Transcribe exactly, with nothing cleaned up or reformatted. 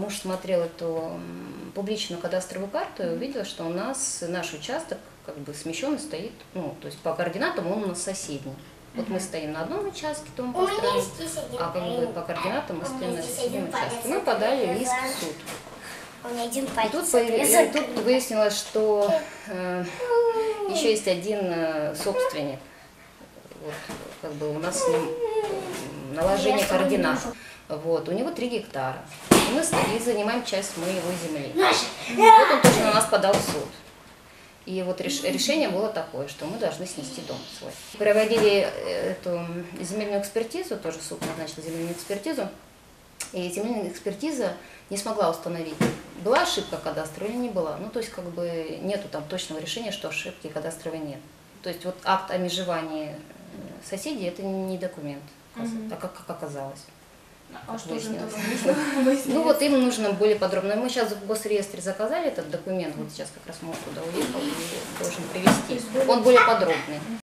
муж смотрел эту публичную кадастровую карту и увидел, что у нас наш участок как бы смещенный стоит, ну, то есть по координатам он у нас соседний. Вот мы стоим на одном участке, то мы построим, а как бы по координатам мы стоим на соседнем участке. Мы подали иск в суд. И тут, и тут выяснилось, что э, еще есть один э, собственник. Вот, как бы у нас с ним наложение координат. Вот, у него три гектара. И мы и занимаем часть мы его земли. Вот он тоже на нас подал в суд. И вот реш, решение было такое, что мы должны снести дом свой. Проводили эту земельную экспертизу, тоже суд назначил земельную экспертизу. И земельная экспертиза не смогла установить, была ошибка кадастровая или не была. Ну, то есть, как бы, нету там точного решения, что ошибки кадастровой нет. То есть, вот акт о межевании соседей – это не документ, mm-hmm. как, как оказалось. А что же это Ну, вот им нужно более подробно. Мы сейчас в госреестре заказали этот документ, вот сейчас как раз муж туда уехал и должен привезти. Он более подробный.